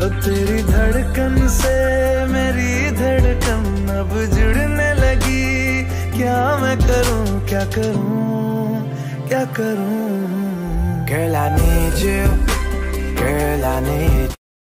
तो तेरी धड़कन से मेरी धड़कन अब जुड़ने लगी। क्या मैं करूं, क्या करूं, क्या करूं? Girl, I need you. Girl, I need you.